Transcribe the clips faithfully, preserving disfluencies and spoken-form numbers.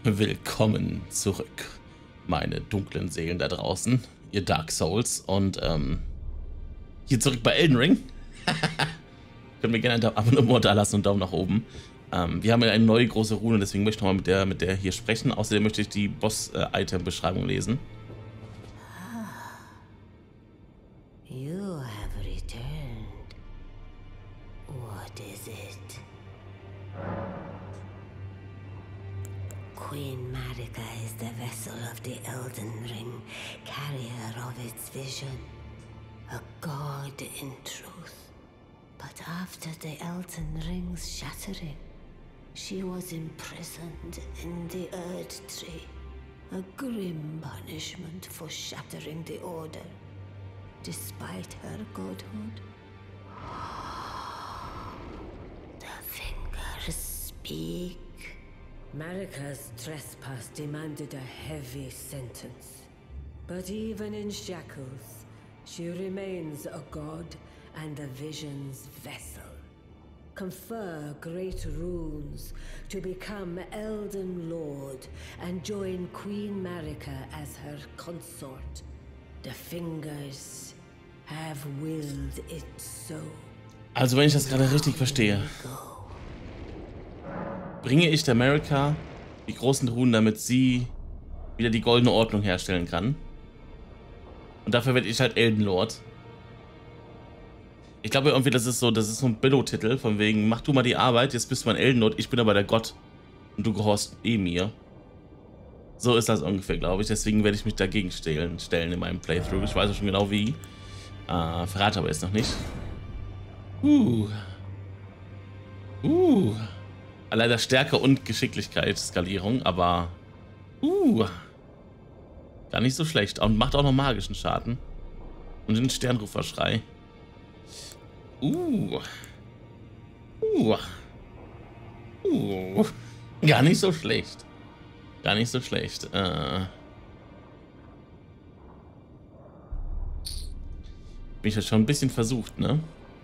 Willkommen zurück, meine dunklen Seelen da draußen, ihr Dark Souls. Und ähm, hier zurück bei Elden Ring. Können wir gerne ein Abonnement da lassen und Daumen nach oben. Ähm, wir haben ja eine neue große Rune, deswegen möchte ich nochmal mit der, mit der hier sprechen. Außerdem möchte ich die Boss-Item-Beschreibung lesen. You have returned. What is it? Queen Marika is the vessel of the Elden Ring, carrier of its vision, a god in truth. But after the Elden Ring's shattering, she was imprisoned in the Erd Tree, a grim punishment for shattering the Order, despite her godhood. The fingers speak. Marika's trespass demanded a heavy sentence. But even in shackles, she remains a god and the vision's vessel. Confer great runes to become Elden Lord and join Queen Marika as her consort. The fingers have willed it so. Also wenn ich das gerade richtig verstehe, bringe ich der Marika die großen Runen, damit sie wieder die goldene Ordnung herstellen kann. Und dafür werde ich halt Elden Lord. Ich glaube irgendwie, das ist so, das ist so ein Billo-Titel, von wegen, mach du mal die Arbeit, jetzt bist du mein Elden Lord, ich bin aber der Gott. Und du gehorchst eh mir. So ist das ungefähr, glaube ich. Deswegen werde ich mich dagegen stellen, stellen in meinem Playthrough. Ich weiß auch schon genau wie. Äh, verrate aber jetzt noch nicht. Uh. Uh. Leider Stärke und Geschicklichkeit, Skalierung, aber uh, gar nicht so schlecht. Und macht auch noch magischen Schaden. Und den Sternruferschrei. Uh. Uh. Uh. Gar nicht so schlecht. Gar nicht so schlecht. Äh. Bin ich jetzt schon ein bisschen versucht, ne?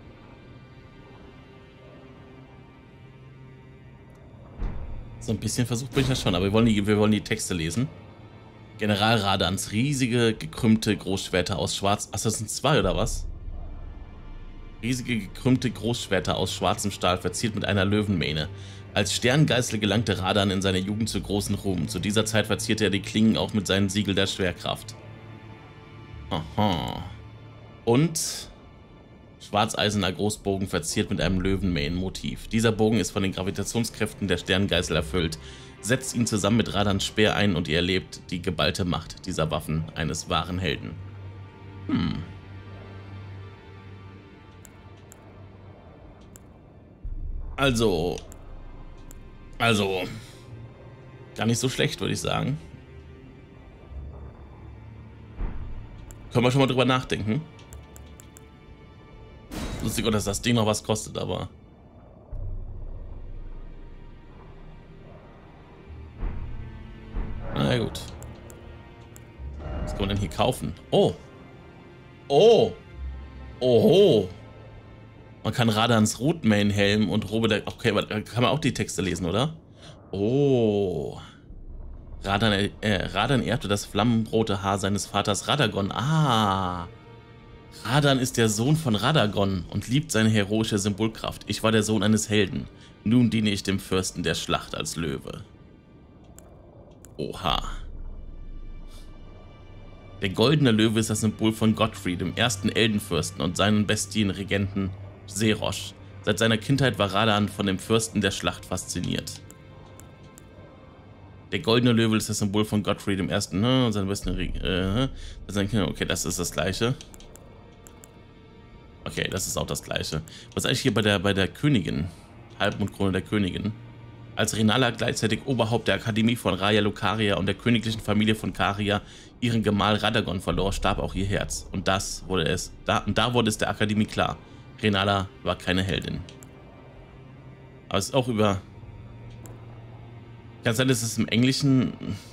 So ein bisschen versucht bin ich das schon, aber wir wollen die, wir wollen die Texte lesen. General Radans riesige, gekrümmte Großschwerter aus Schwarz... Ach, das sind zwei, oder was? Riesige, gekrümmte Großschwerter aus schwarzem Stahl, verziert mit einer Löwenmähne. Als Sterngeißel gelangte Radan in seiner Jugend zu großen Ruhm. Zu dieser Zeit verzierte er die Klingen auch mit seinem Siegel der Schwerkraft. Aha. Und... schwarzeiserner Großbogen verziert mit einem Löwenmähen-Motiv. Dieser Bogen ist von den Gravitationskräften der Sterngeißel erfüllt. Setzt ihn zusammen mit Radans Speer ein und ihr erlebt die geballte Macht dieser Waffen eines wahren Helden. Hm. Also... Also... Gar nicht so schlecht, würde ich sagen. Können wir schon mal drüber nachdenken. Lustig, dass das Ding noch was kostet, aber... Na gut. Was kann man denn hier kaufen? Oh! Oh! Oho! Man kann Radans Rootmane-Helm und Robe der... Okay, aber da kann man auch die Texte lesen, oder? Oh! Radan, äh, Radan erbte das flammenrote Haar seines Vaters Radagon. Ah! Radan ist der Sohn von Radagon und liebt seine heroische Symbolkraft. Ich war der Sohn eines Helden. Nun diene ich dem Fürsten der Schlacht als Löwe. Oha. Der goldene Löwe ist das Symbol von Godfrey, dem ersten Eldenfürsten und seinen Bestienregenten Serosh. Seit seiner Kindheit war Radan von dem Fürsten der Schlacht fasziniert. Der goldene Löwe ist das Symbol von Godfrey, dem ersten und seinen besten äh, okay, das ist das gleiche. Okay, das ist auch das gleiche. Was ist eigentlich hier bei der, bei der Königin? Halbmondkrone der Königin. Als Renala gleichzeitig Oberhaupt der Akademie von Raya Lucaria und der königlichen Familie von Caria ihren Gemahl Radagon verlor, starb auch ihr Herz. Und das wurde es. Da, und da wurde es der Akademie klar. Renala war keine Heldin. Aber es ist auch über... Kann es sein, dass es im Englischen...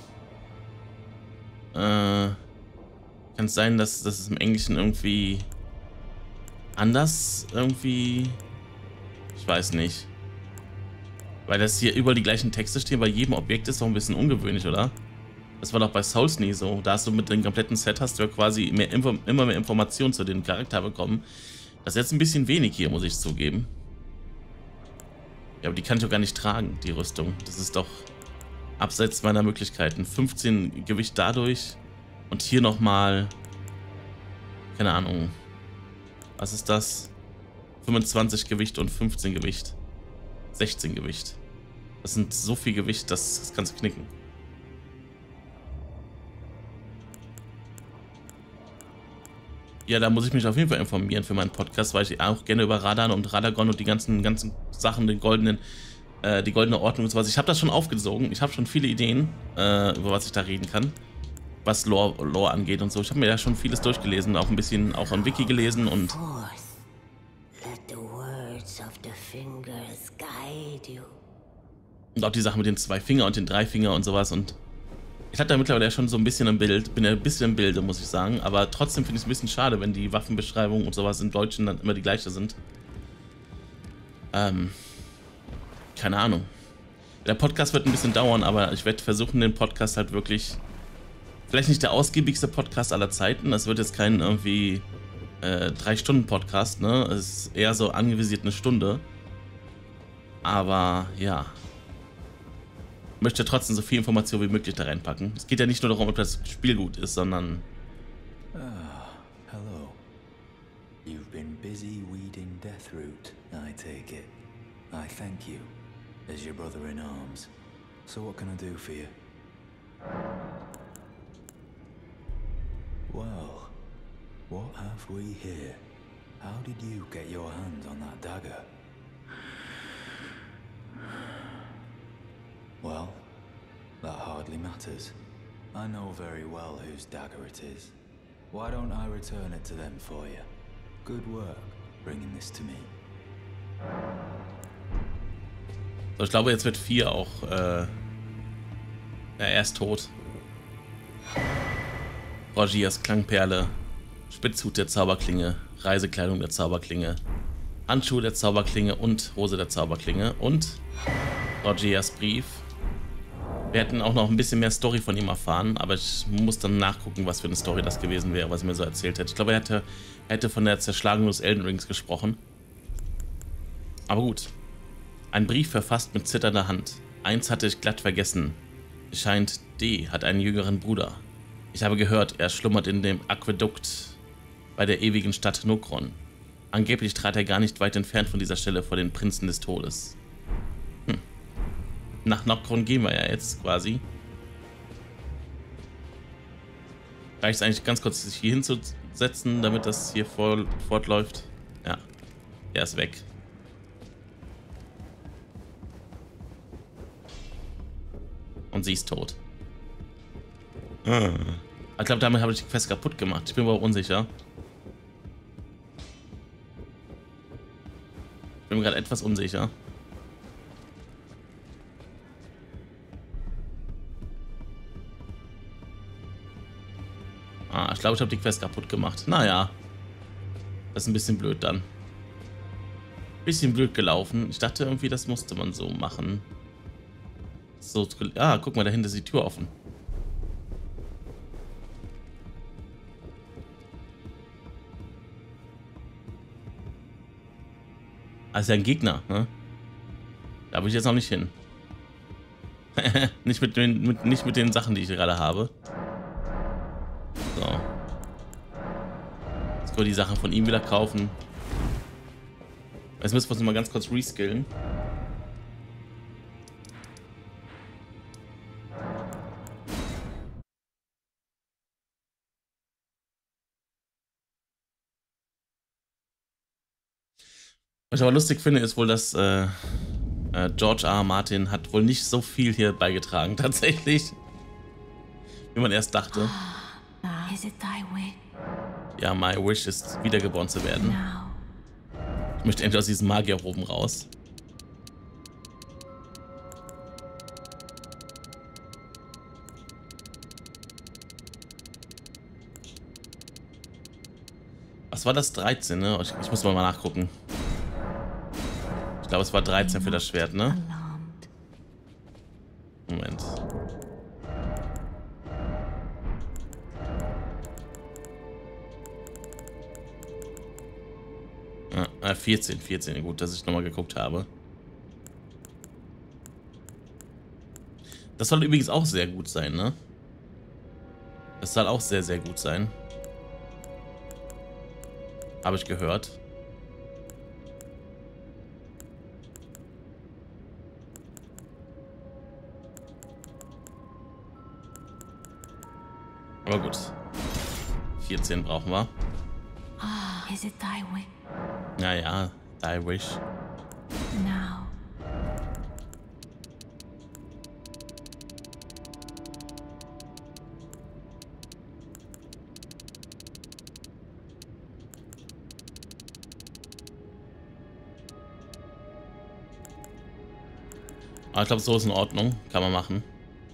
Äh... Kann es sein, dass, dass es im Englischen irgendwie... anders irgendwie... Ich weiß nicht. Weil das hier überall die gleichen Texte stehen, bei jedem Objekt ist doch ein bisschen ungewöhnlich, oder? Das war doch bei Souls nie so. Da hast du mit dem kompletten Set hast du ja quasi mehr Info immer mehr Informationen zu dem Charakter bekommen. Das ist jetzt ein bisschen wenig hier, muss ich zugeben. Ja, aber die kann ich doch gar nicht tragen, die Rüstung. Das ist doch abseits meiner Möglichkeiten. fünfzehn Gewicht dadurch und hier nochmal, keine Ahnung, was ist das? fünfundzwanzig Gewicht und fünfzehn Gewicht. sechzehn Gewicht. Das sind so viel Gewicht, das, das kannst du knicken. Ja, da muss ich mich auf jeden Fall informieren für meinen Podcast, weil ich auch gerne über Radan und Radagon und die ganzen, ganzen Sachen, den goldenen, äh, die goldene Ordnung und sowas. Ich habe das schon aufgesogen. Ich habe schon viele Ideen, äh, über was ich da reden kann, was Lore, Lore angeht und so. Ich habe mir ja schon vieles durchgelesen, auch ein bisschen auch an Wiki gelesen und und auch die Sache mit den zwei Finger und den drei Finger und sowas. Und ich hatte da mittlerweile ja schon so ein bisschen im Bild, bin ja ein bisschen im Bilde, muss ich sagen. Aber trotzdem finde ich es ein bisschen schade, wenn die Waffenbeschreibungen und sowas im Deutschen dann immer die gleiche sind. Ähm, keine Ahnung. Der Podcast wird ein bisschen dauern, aber ich werde versuchen, den Podcast halt wirklich, vielleicht nicht der ausgiebigste Podcast aller Zeiten. Das wird jetzt kein irgendwie äh, drei Stunden Podcast, ne? Es ist eher so anvisiert eine Stunde. Aber ja, ich möchte trotzdem so viel Information wie möglich da reinpacken. Es geht ja nicht nur darum, ob das Spiel gut ist, sondern... Ah, hello. You've been busy weeding Deathroot, I take it. I thank you, as your brother in arms. So what can I do for you? Well, what have we here? How did you get your hands on that dagger? Well, that hardly matters. I know very well whose dagger it is. Why don't I return it to them for you? Good work, bringing this to me. So, ich glaube, jetzt wird vier auch, äh, er ist tot. Rogiers Klangperle, Spitzhut der Zauberklinge, Reisekleidung der Zauberklinge, Handschuhe der Zauberklinge und Hose der Zauberklinge und Rogiers Brief. Wir hätten auch noch ein bisschen mehr Story von ihm erfahren, aber ich muss dann nachgucken, was für eine Story das gewesen wäre, was er mir so erzählt hätte. Ich glaube, er hätte, er hätte von der Zerschlagung des Elden Rings gesprochen. Aber gut. Ein Brief verfasst mit zitternder Hand. Eins hatte ich glatt vergessen. Es scheint, D hat einen jüngeren Bruder. Ich habe gehört, er schlummert in dem Aquädukt bei der ewigen Stadt Nokron. Angeblich trat er gar nicht weit entfernt von dieser Stelle vor den Prinzen des Todes. Hm. Nach Nokron gehen wir ja jetzt quasi. Reicht es eigentlich ganz kurz, sich hier hinzusetzen, damit das hier voll, fortläuft? Ja, er ist weg. Und sie ist tot. Ah. Ich glaube, damit habe ich die Quest kaputt gemacht. Ich bin aber unsicher. Ich bin mir gerade etwas unsicher. Ah, ich glaube, ich habe die Quest kaputt gemacht. Naja. Das ist ein bisschen blöd dann. Bisschen blöd gelaufen. Ich dachte irgendwie, das musste man so machen. So, ah, guck mal, dahinter ist die Tür offen. Also ein Gegner, ne? Da will ich jetzt noch nicht hin. nicht, mit den, mit, nicht mit den Sachen, die ich gerade habe. So. Jetzt können wir die Sachen von ihm wieder kaufen. Jetzt müssen wir uns mal ganz kurz reskillen. Was ich aber lustig finde, ist wohl, dass äh, äh, George R. R. Martin hat wohl nicht so viel hier beigetragen, tatsächlich. Wie man erst dachte. Ja, my wish ist, wiedergeboren zu werden. Ich möchte endlich aus diesem Magierroben raus. Was war das? dreizehn, ne? Ich, ich muss mal nachgucken. Ich glaube, es war dreizehn für das Schwert, ne? Äh, vierzehn, vierzehn. Gut, dass ich nochmal geguckt habe. Das soll übrigens auch sehr gut sein, ne? Das soll auch sehr, sehr gut sein. Habe ich gehört. Aber gut. vierzehn brauchen wir. Ah, is it thy wish? Naja, thy wish. Now. Aber ich glaube, so ist in Ordnung. Kann man machen.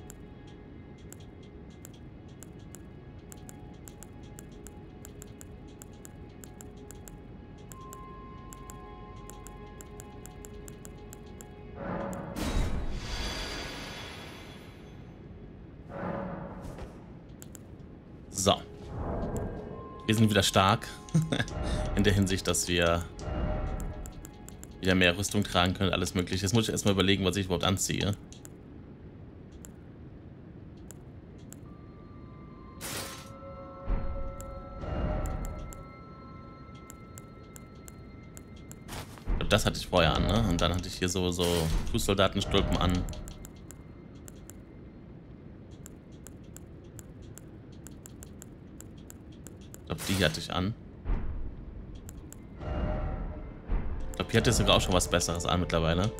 So. Wir sind wieder stark. In der Hinsicht, dass wir wieder mehr Rüstung tragen können, alles mögliche. Jetzt muss ich erstmal überlegen, was ich überhaupt anziehe. Ich glaube, das hatte ich vorher an, ne? Und dann hatte ich hier so, so Fußsoldatenstulpen an. Ich glaube, die hatte ich an. Ich glaube, hier hat jetzt sogar auch schon was Besseres an mittlerweile.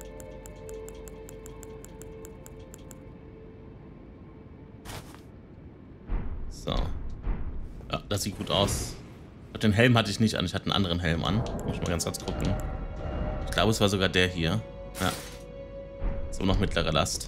So. Ja, das sieht gut aus. Den Helm hatte ich nicht an, ich hatte einen anderen Helm an. Muss ich mal ganz kurz gucken. Ich glaube, es war sogar der hier. Ja. So, noch mittlere Last.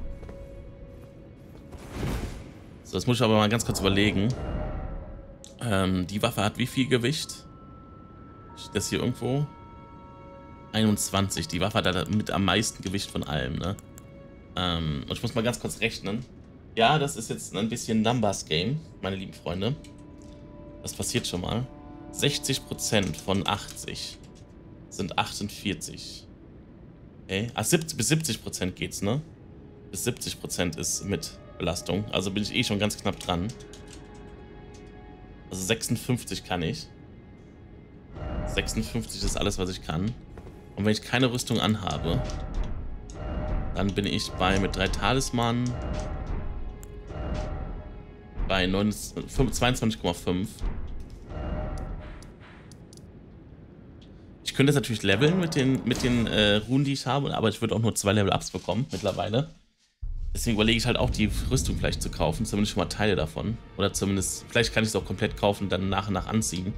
So, das muss ich aber mal ganz kurz überlegen. Ähm, die Waffe hat wie viel Gewicht? Steht das hier irgendwo? einundzwanzig. Die Waffe hat mit am meisten Gewicht von allem, ne? Ähm, und ich muss mal ganz kurz rechnen. Ja, das ist jetzt ein bisschen Numbers Game, meine lieben Freunde. Das passiert schon mal. sechzig Prozent von achtzig sind achtundvierzig. Okay. Ah, siebzig, bis siebzig Prozent geht's, ne? Bis siebzig Prozent ist mit Belastung. Also bin ich eh schon ganz knapp dran. Also sechsundfünfzig kann ich. sechsundfünfzig ist alles, was ich kann. Und wenn ich keine Rüstung anhabe, dann bin ich bei mit drei Talismanen bei zweiundzwanzig Komma fünf. Ich könnte jetzt natürlich leveln mit den, mit den äh, Runen, die ich habe, aber ich würde auch nur zwei Level-Ups bekommen mittlerweile. Deswegen überlege ich halt auch, die Rüstung vielleicht zu kaufen, zumindest schon mal Teile davon. Oder zumindest, vielleicht kann ich es auch komplett kaufen und dann nach und nach anziehen.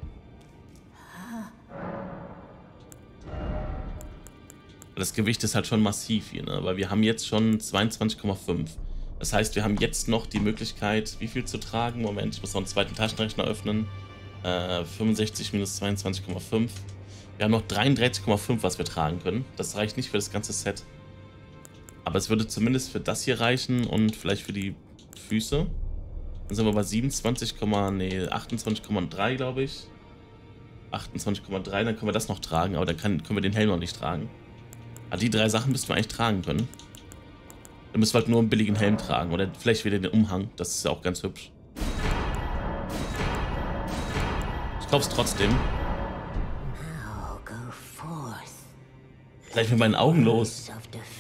Das Gewicht ist halt schon massiv hier, ne? Weil wir haben jetzt schon zweiundzwanzig Komma fünf. Das heißt, wir haben jetzt noch die Möglichkeit, wie viel zu tragen? Moment, ich muss noch einen zweiten Taschenrechner öffnen. Äh, fünfundsechzig minus zweiundzwanzig Komma fünf. Wir haben noch dreiunddreißig Komma fünf, was wir tragen können. Das reicht nicht für das ganze Set. Aber es würde zumindest für das hier reichen und vielleicht für die Füße. Dann sind wir bei siebenundzwanzig, nee, achtundzwanzig Komma drei, glaube ich. achtundzwanzig Komma drei, dann können wir das noch tragen, aber dann kann, können wir den Helm noch nicht tragen. Aber die drei Sachen müssten wir eigentlich tragen können. Dann müssen wir halt nur einen billigen Helm tragen. Oder vielleicht wieder den Umhang. Das ist ja auch ganz hübsch. Ich kauf's trotzdem. Gleich mit meinen Augen los.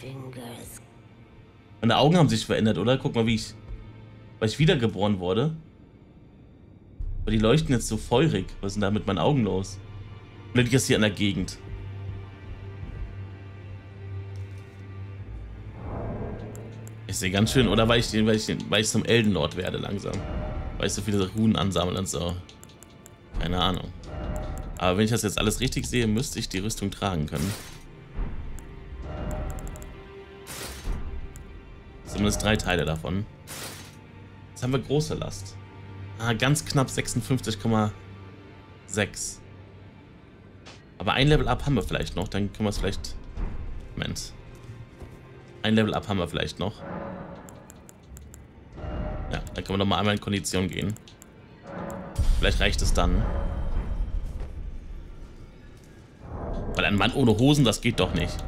Meine Augen haben sich verändert, oder? Guck mal, wie ich... Weil ich wiedergeboren wurde. Weil die leuchten jetzt so feurig. Was ist denn da mit meinen Augen los? Oder liegt das hier in der Gegend? Ich sehe ganz schön, oder weil ich, den, weil, ich den, weil ich zum Elden Lord werde langsam. Weil ich so viele Runen ansammle und so. Keine Ahnung. Aber wenn ich das jetzt alles richtig sehe, müsste ich die Rüstung tragen können. Zumindest drei Teile davon. Jetzt haben wir große Last. Ah, ganz knapp sechsundfünfzig Komma sechs. Aber ein Level Up haben wir vielleicht noch, dann können wir es vielleicht... Moment. Ein Level Up haben wir vielleicht noch. Ja, dann können wir noch mal einmal in Kondition gehen. Vielleicht reicht es dann. ein Mann ohne Hosen, das geht doch nicht.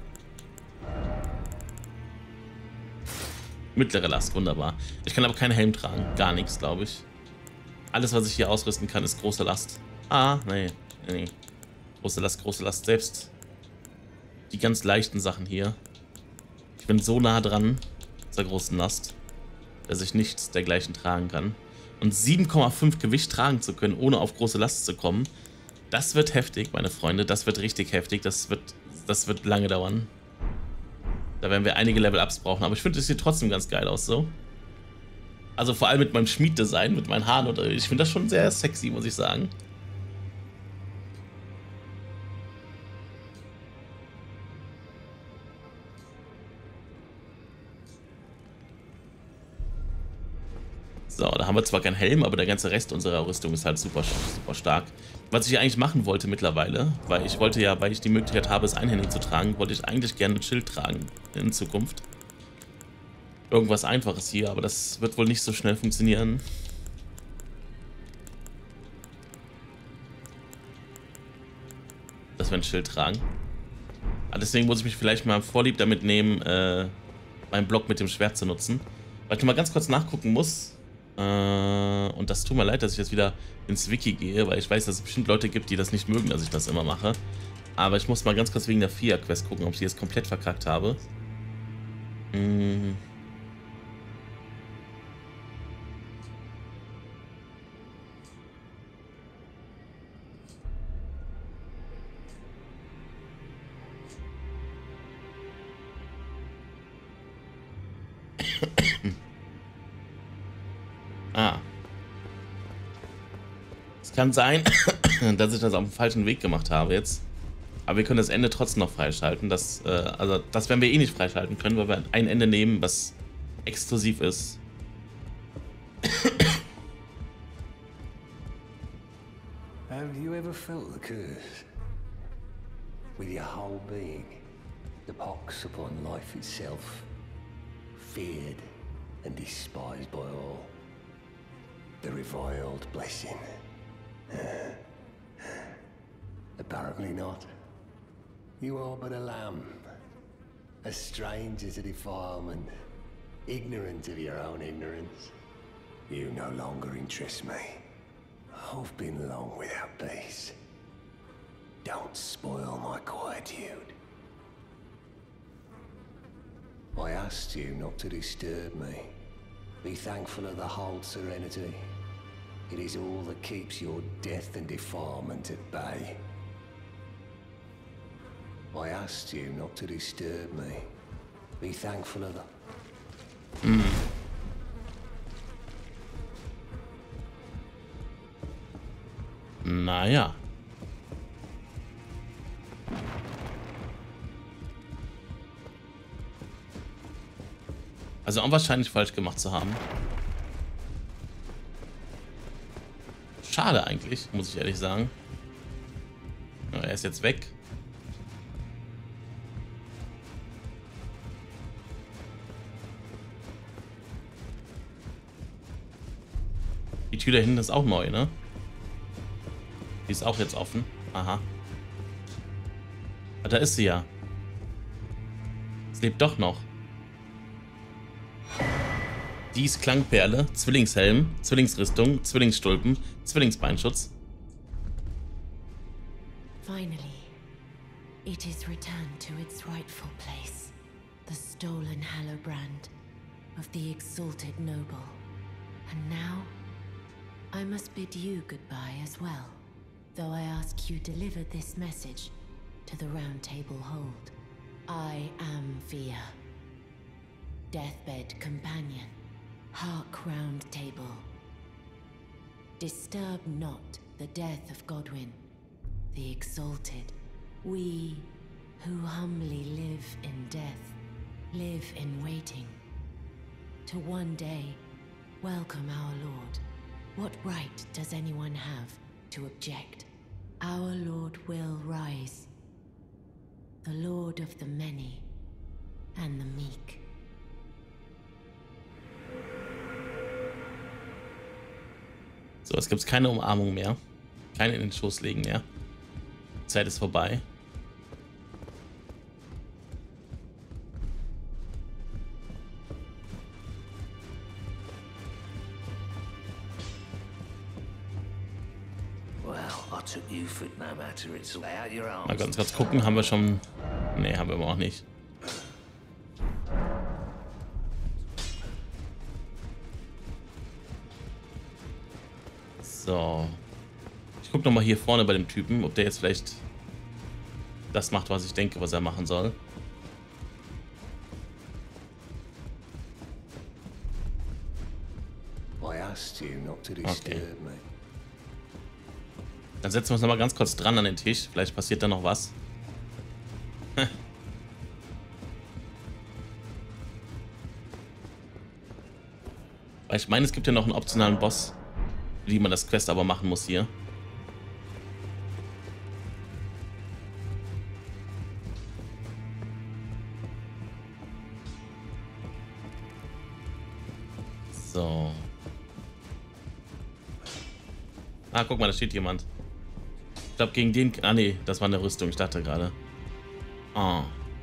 Mittlere Last, wunderbar. Ich kann aber keinen Helm tragen. Gar nichts, glaube ich. Alles, was ich hier ausrüsten kann, ist große Last. Ah, nee, nee. Große Last, große Last. Selbst die ganz leichten Sachen hier. Ich bin so nah dran zur großen Last, dass ich nichts dergleichen tragen kann. Und sieben Komma fünf Gewicht tragen zu können, ohne auf große Last zu kommen, das wird heftig, meine Freunde. Das wird richtig heftig. Das wird, das wird lange dauern. Da werden wir einige Level-Ups brauchen. Aber ich finde, es sieht trotzdem ganz geil aus, so. Also vor allem mit meinem Schmieddesign, mit meinen Haaren. Und ich finde das schon sehr sexy, muss ich sagen. So, da haben wir zwar keinen Helm, aber der ganze Rest unserer Rüstung ist halt super, super stark. Was ich eigentlich machen wollte mittlerweile, weil ich wollte ja, weil ich die Möglichkeit habe, es einhändig zu tragen, wollte ich eigentlich gerne ein Schild tragen in Zukunft. Irgendwas Einfaches hier, aber das wird wohl nicht so schnell funktionieren. Dass wir ein Schild tragen. Aber deswegen muss ich mich vielleicht mal vorlieb damit nehmen, äh, meinen Block mit dem Schwert zu nutzen. Weil ich mal ganz kurz nachgucken muss. Und das tut mir leid, dass ich jetzt wieder ins Wiki gehe, weil ich weiß, dass es bestimmt Leute gibt, die das nicht mögen, dass ich das immer mache. Aber ich muss mal ganz kurz wegen der Fia-Quest gucken, ob ich die jetzt komplett verkackt habe. Hm. Ah. Es kann sein, dass ich das auf dem falschen Weg gemacht habe jetzt. Aber wir können das Ende trotzdem noch freischalten. Das, äh, also das werden wir eh nicht freischalten können, weil wir ein Ende nehmen, was exklusiv ist. Have you ever felt the curse? With your whole being, the pox upon life itself, feared and despised by all. The reviled blessing. Apparently not. You are but a lamb, a stranger to defilement, ignorant of your own ignorance. You no longer interest me. I've been long without peace. Don't spoil my quietude. I asked you not to disturb me. Be thankful of the whole serenity. It is all that keeps your death and defilement at bay. I asked you not to disturb me. Be thankful of the... Mm. Naja. Also unwahrscheinlich falsch gemacht zu haben. Schade eigentlich, muss ich ehrlich sagen. Ja, er ist jetzt weg. Die Tür da hinten ist auch neu, ne? Die ist auch jetzt offen. Aha. Ah, da ist sie ja. Es lebt doch noch. Dies Klangperle, Zwillingshelm, Zwillingsrüstung, Zwillingsstulpen, Zwillingsbeinschutz. Finally, it is returned to its rightful place. The stolen Hallowbrand of the exalted noble. And now, I must bid you goodbye as well. Though I ask you deliver this message to the Round Table Hold. I am Fia, deathbed companion. Hark, Round Table. Disturb not the death of Godwyn, the exalted. We who humbly live in death, live in waiting. To one day welcome our Lord. What right does anyone have to object? Our Lord will rise. The Lord of the many and the meek. So, es gibt keine Umarmung mehr. Keine in den Schoß legen mehr. Die Zeit ist vorbei. took you for no matter. It's lay out your arms. Mal ganz kurz gucken, haben wir schon. Ne, haben wir aber auch nicht. So. Ich guck noch mal hier vorne bei dem Typen, ob der jetzt vielleicht das macht, was ich denke, was er machen soll. Okay. Dann setzen wir uns noch mal ganz kurz dran an den Tisch. Vielleicht passiert da noch was. Weil ich meine, es gibt ja noch einen optionalen Boss, wie man das Quest aber machen muss hier. So. Ah, guck mal, da steht jemand. Ich glaube, gegen den... Ah, nee, das war eine Rüstung. Ich dachte gerade. Ah.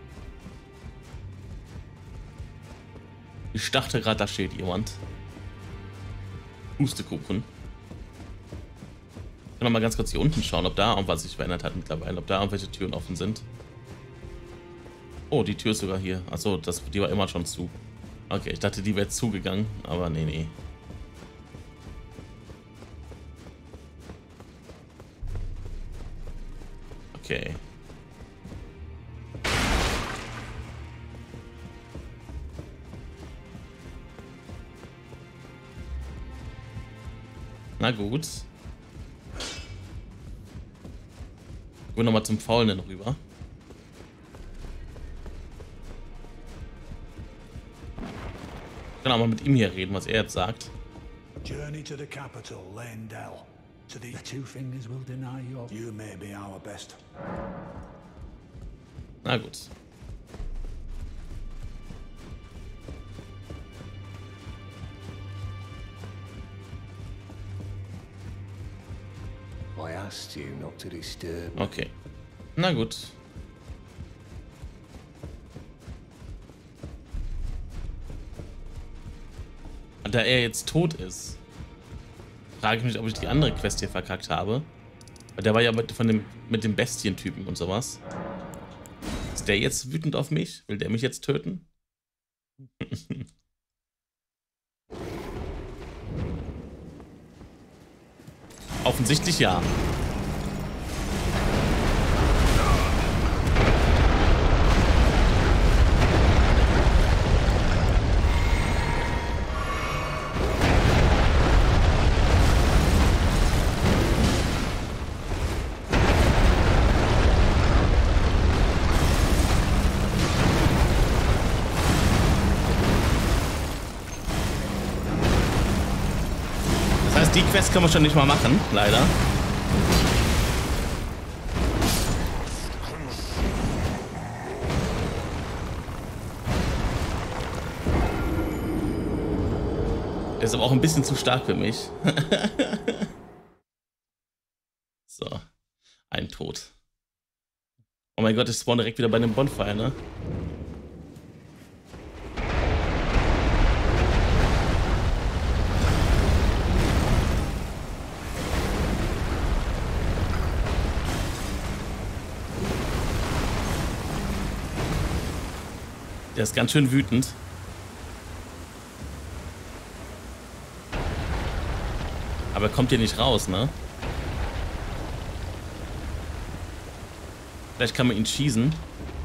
Ich dachte gerade, da steht jemand. Pustekuchen. Ich kann noch mal ganz kurz hier unten schauen, ob da irgendwas sich verändert hat mittlerweile. Ob da irgendwelche Türen offen sind. Oh, die Tür ist sogar hier. Achso, das, die war immer schon zu. Okay, ich dachte, die wäre zugegangen. Aber nee, nee. Okay. Na gut. Gehen wir nochmal zum Faulenden rüber. Ich kann auch mal mit ihm hier reden, was er jetzt sagt. Journey to the capital, Leyndell. To the, the two fingers will deny you. You may be our best. Na gut. I asked you not to disturb me. Okay. Na gut. Da er jetzt tot ist, frage ich mich, ob ich die andere Quest hier verkackt habe. Weil der war ja mit, von dem, mit dem Bestientypen und sowas. Ist der jetzt wütend auf mich? Will der mich jetzt töten? Offensichtlich ja. Die Quest können wir schon nicht mal machen, leider. Der ist aber auch ein bisschen zu stark für mich. So. Ein Tod. Oh mein Gott, ich spawn direkt wieder bei einem Bonfire, ne? Der ist ganz schön wütend. Aber er kommt hier nicht raus, ne? Vielleicht kann man ihn schießen.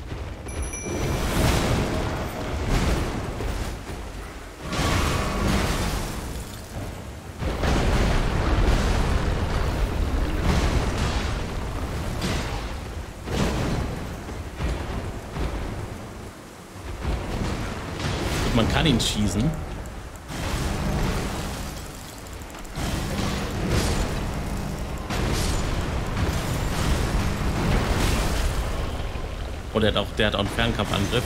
Man kann ihn schießen. Oh, der hat auch, der hat auch einen Fernkampfangriff.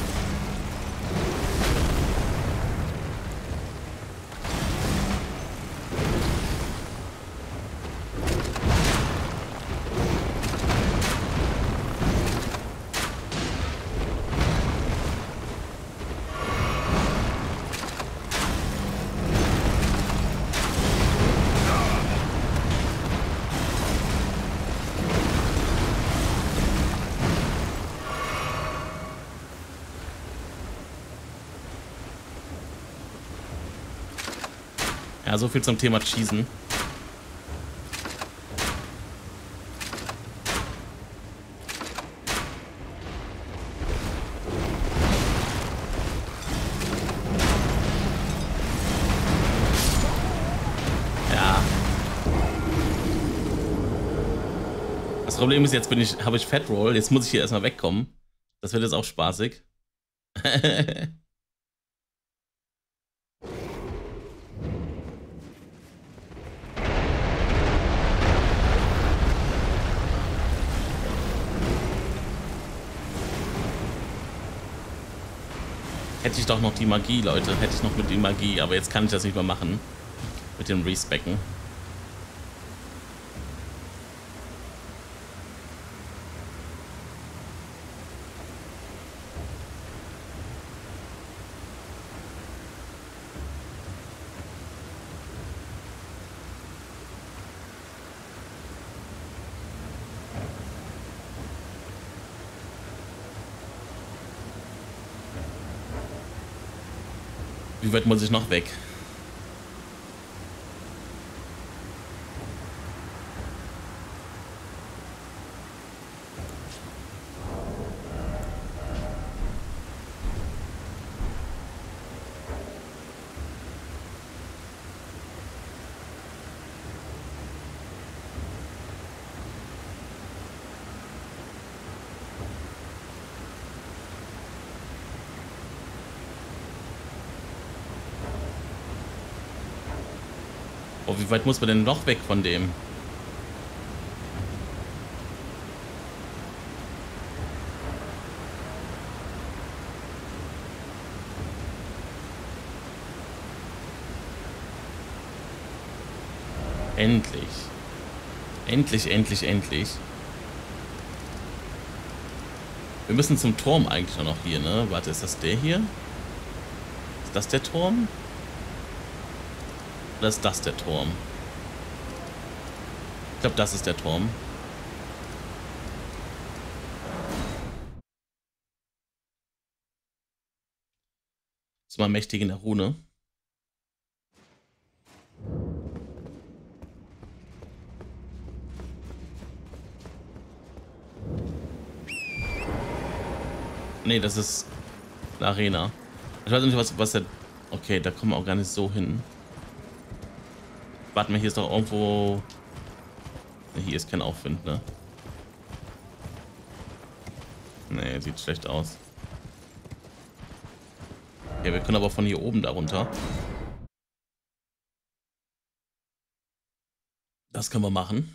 Ja, so viel zum Thema Cheesen. Ja. Das Problem ist, jetzt bin ich, habe ich Fat Roll, jetzt muss ich hier erstmal wegkommen. Das wird jetzt auch spaßig. Hätte ich doch noch die Magie, Leute. Hätte ich noch mit die Magie. Aber jetzt kann ich das nicht mehr machen. Mit dem Respecken. Wie weit muss ich noch weg? Oh, wie weit muss man denn noch weg von dem? Endlich. Endlich, endlich, endlich. Wir müssen zum Turm eigentlich auch noch hier, ne? Warte, ist das der hier? Ist das der Turm? Oder ist das der Turm? Ich glaube, das ist der Turm. Das ist mal mächtig in der Rune. Nee, das ist eine Arena. Ich weiß nicht, was, was der... Okay, da kommen wir auch gar nicht so hin. Warte mal, hier ist doch irgendwo... Hier ist kein Aufwind, ne? Nee, sieht schlecht aus. Ja, wir können aber von hier oben da runter. Das können wir machen.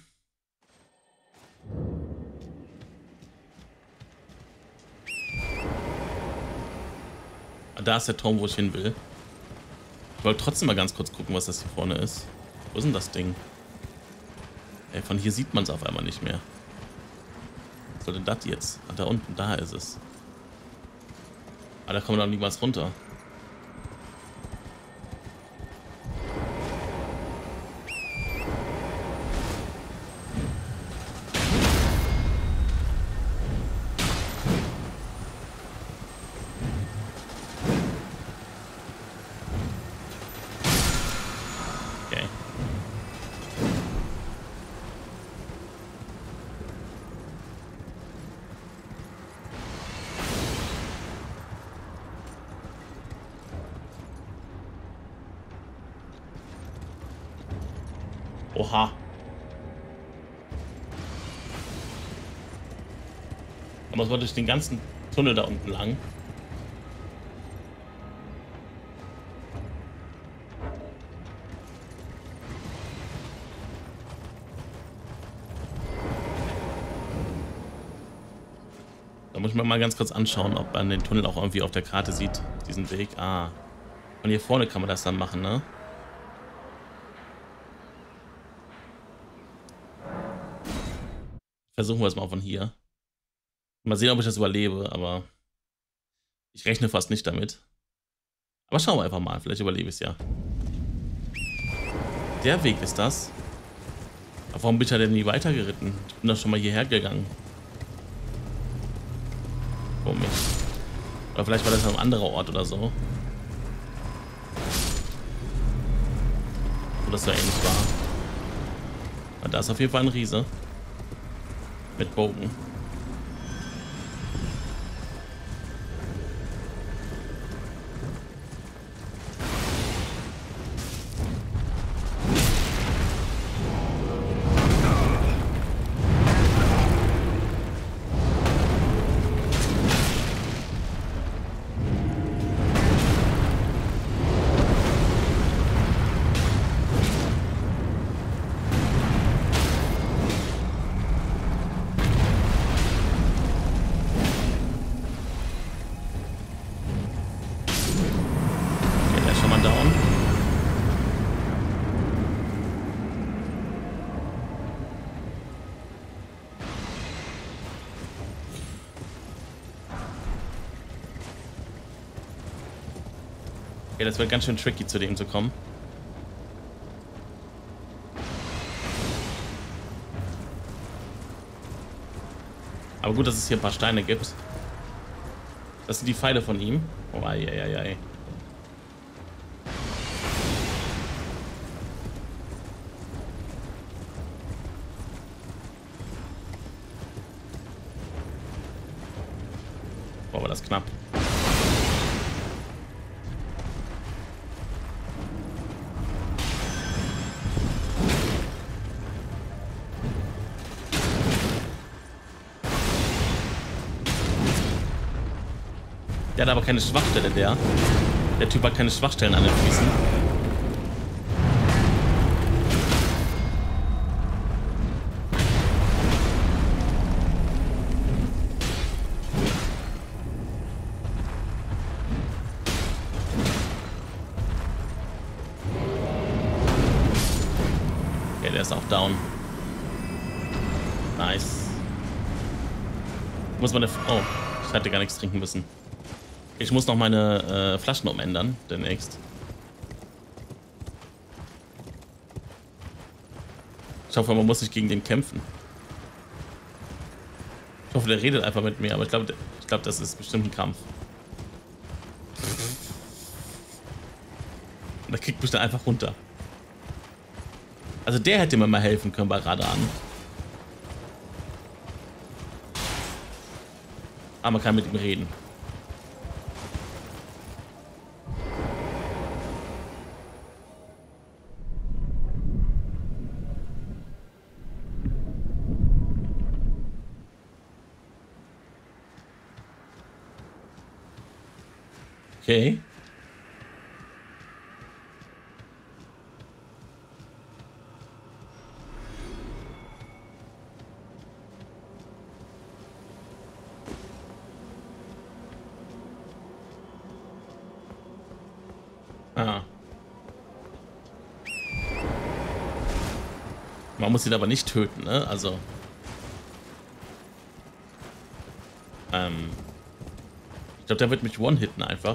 Da ist der Turm, wo ich hin will. Ich wollte trotzdem mal ganz kurz gucken, was das hier vorne ist. Wo ist denn das Ding? Ey, von hier sieht man es auf einmal nicht mehr. Was soll denn das jetzt? Ah, da unten, da ist es. Ah, da kommen wir doch niemals runter. Oha. Aber es war durch den ganzen Tunnel da unten lang. Da muss ich mir mal ganz kurz anschauen, ob man den Tunnel auch irgendwie auf der Karte sieht, diesen Weg. Ah. Von hier vorne kann man das dann machen, ne? Versuchen wir es mal von hier. Mal sehen, ob ich das überlebe, aber ich rechne fast nicht damit. Aber schauen wir einfach mal, vielleicht überlebe ich es ja. Der Weg ist das. Aber warum bin ich ja denn nie weitergeritten? Ich bin doch schon mal hierher gegangen. Komisch. Oder vielleicht war das ein anderer Ort oder so. wo das so ähnlich war. Und da ist auf jeden Fall ein Riese. Mit Bogen. Okay, das wird ganz schön tricky, zu dem zu kommen. Aber gut, dass es hier ein paar Steine gibt. Das sind die Pfeile von ihm. Oh, ei, ei, ei, ei. Boah, war das knapp. Der hat aber keine Schwachstelle, der. Der Typ hat keine Schwachstellen an den Füßen. Okay, der ist auch down. Nice. Muss man eine... Oh, ich hätte gar nichts trinken müssen. Ich muss noch meine äh, Flaschen umändern, demnächst. Ich hoffe, man muss nicht gegen den kämpfen. Ich hoffe, der redet einfach mit mir, aber ich glaube, ich glaube, das ist bestimmt ein Kampf. Und der kriegt mich dann einfach runter. Also der hätte mir mal helfen können bei Radan. Aber man kann mit ihm reden. Okay. Ah. Man muss ihn aber nicht töten, ne? Also. Ähm. Ich glaube, der wird mich one-hitten einfach.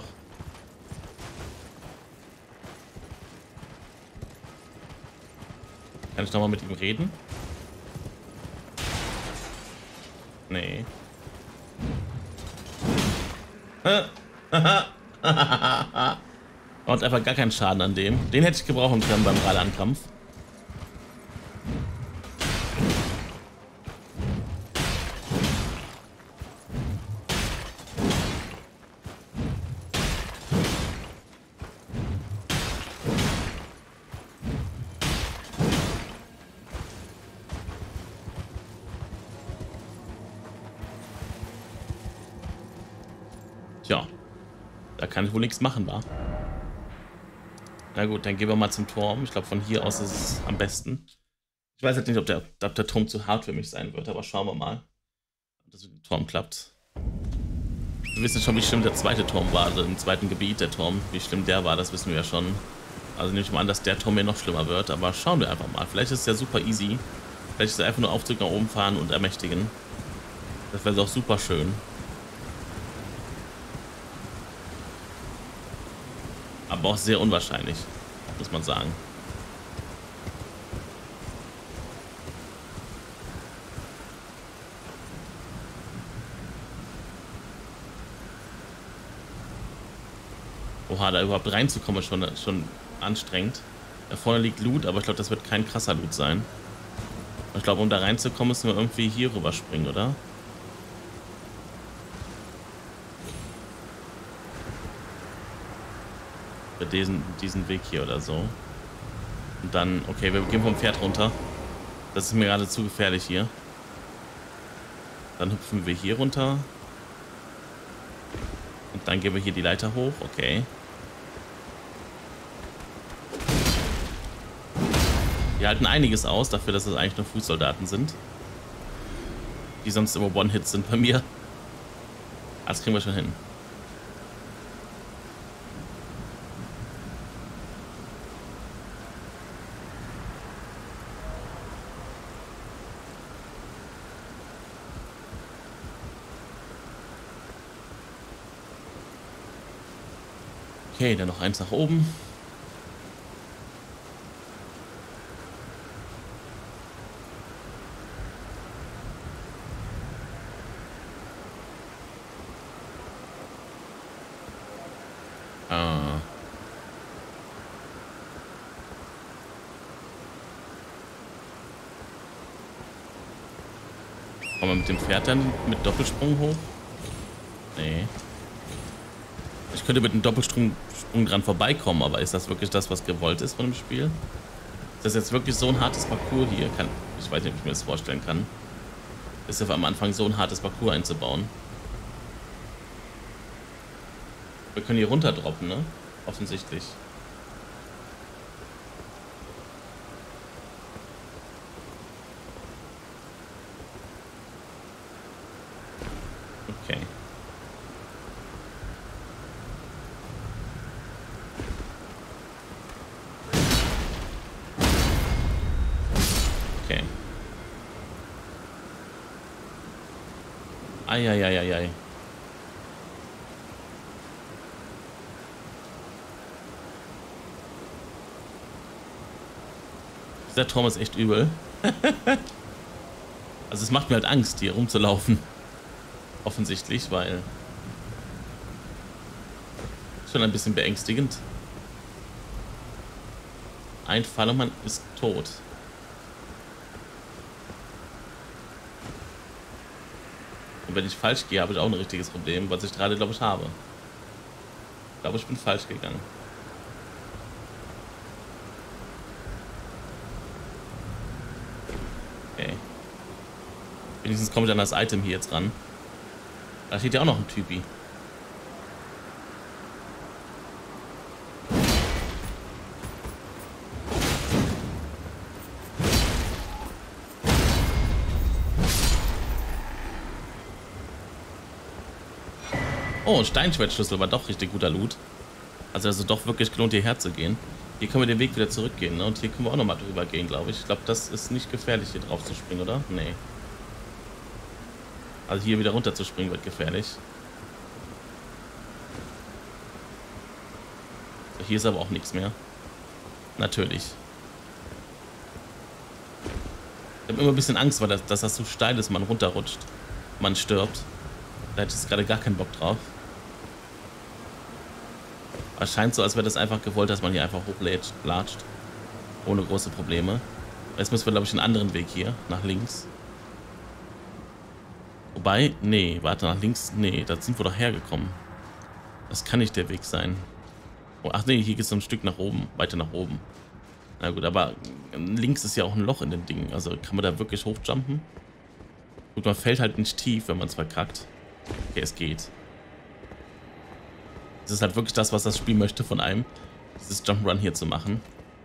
Kann ich nochmal mit ihm reden? Nee. Und einfach gar keinen Schaden an dem. Den hätte ich gebrauchen können beim Radan-Kampf. Tja, da kann ich wohl nichts machen, wa? Na gut, dann gehen wir mal zum Turm. Ich glaube, von hier aus ist es am besten. Ich weiß halt nicht, ob der, ob der Turm zu hart für mich sein wird, aber schauen wir mal, ob das mit dem Turm klappt. Wir wissen schon, wie schlimm der zweite Turm war, also im zweiten Gebiet der Turm. Wie schlimm der war, das wissen wir ja schon. Also nehme ich mal an, dass der Turm hier noch schlimmer wird, aber schauen wir einfach mal. Vielleicht ist es ja super easy. Vielleicht ist es einfach nur Aufzug nach oben fahren und ermächtigen. Das wäre doch super schön. Aber auch sehr unwahrscheinlich, muss man sagen. Oha, da überhaupt reinzukommen ist schon, schon anstrengend. Da vorne liegt Loot, aber ich glaube, das wird kein krasser Loot sein. Ich glaube, um da reinzukommen, müssen wir irgendwie hier rüber springen, oder? Für diesen, diesen Weg hier oder so. Und dann, okay, wir gehen vom Pferd runter. Das ist mir gerade zu gefährlich hier. Dann hüpfen wir hier runter. Und dann gehen wir hier die Leiter hoch, okay. Die halten einiges aus, dafür, dass es eigentlich nur Fußsoldaten sind. Die sonst immer One-Hits sind bei mir. Das kriegen wir schon hin. Okay, dann noch eins nach oben. Ah. Kommen wir mit dem Pferd dann mit Doppelsprung hoch? Nee. Ich könnte mit dem Doppelsprung Sprung dran vorbeikommen, aber ist das wirklich das, was gewollt ist von dem Spiel? Ist das jetzt wirklich so ein hartes Parcours hier? Kann, ich weiß nicht, ob ich mir das vorstellen kann. Ist ja am Anfang so ein hartes Parcours einzubauen. Wir können hier runter droppen, ne? Offensichtlich. Okay. Okay. Eieieiei. Dieser Turm ist echt übel. Also es macht mir halt Angst, hier rumzulaufen. Offensichtlich, weil... Schon ein bisschen beängstigend. Ein Fall und man ist tot. Und wenn ich falsch gehe, habe ich auch ein richtiges Problem, was ich gerade, glaube ich, habe. Ich glaube, ich bin falsch gegangen. Okay. Wenigstens komme ich an das Item hier jetzt ran. Da steht ja auch noch ein Typi. Oh, Steinschwertschlüssel war doch richtig guter Loot. Also also doch wirklich gelohnt, hierher zu gehen. Hier können wir den Weg wieder zurückgehen, ne? Und hier können wir auch nochmal drüber gehen, glaube ich. Ich glaube, das ist nicht gefährlich, hier drauf zu springen, oder? Nee. Also hier wieder runter zu springen wird gefährlich. So, hier ist aber auch nichts mehr. Natürlich. Ich habe immer ein bisschen Angst, weil das, dass das so steil ist, man runterrutscht. Man stirbt. Da hätte ich jetzt gerade gar keinen Bock drauf. Aber es scheint so, als wäre das einfach gewollt, dass man hier einfach hochlätscht, latscht. Ohne große Probleme. Jetzt müssen wir, glaube ich, einen anderen Weg hier. Nach links. Wobei, nee, warte, nach links, nee, da sind wir doch hergekommen. Das kann nicht der Weg sein. Oh, ach nee, hier geht es so ein Stück nach oben, weiter nach oben. Na gut, aber links ist ja auch ein Loch in den Dingen. Also kann man da wirklich hochjumpen? Gut, man fällt halt nicht tief, wenn man es verkackt. Okay, es geht. Das ist halt wirklich das, was das Spiel möchte von einem. Dieses Jump'n'Run hier zu machen.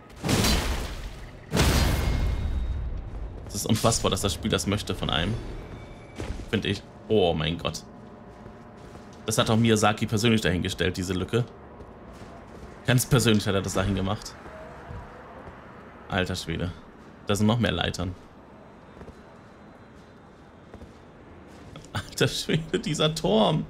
Es ist unfassbar, dass das Spiel das möchte von einem. Finde ich. Oh mein Gott. Das hat auch Miyazaki persönlich dahingestellt, diese Lücke. Ganz persönlich hat er das dahin gemacht. Alter Schwede. Da sind noch mehr Leitern. Alter Schwede, dieser Turm.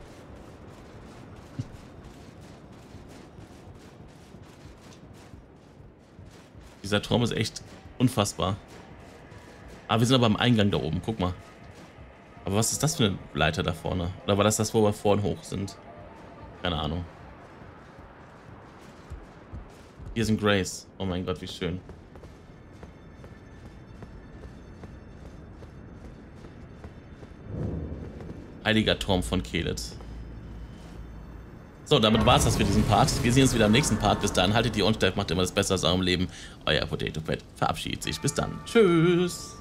Dieser Turm ist echt unfassbar. Ah, wir sind aber am Eingang da oben, guck mal. Aber was ist das für eine Leiter da vorne? Oder war das das, wo wir vorhin hoch sind? Keine Ahnung. Hier sind Grace. Oh mein Gott, wie schön. Heiliger Turm von Keleth. So, damit war's das für diesen Part. Wir sehen uns wieder im nächsten Part. Bis dann, haltet die Ohren steif, macht immer das Beste aus eurem Leben. Euer Potato Pet verabschiedet sich. Bis dann. Tschüss.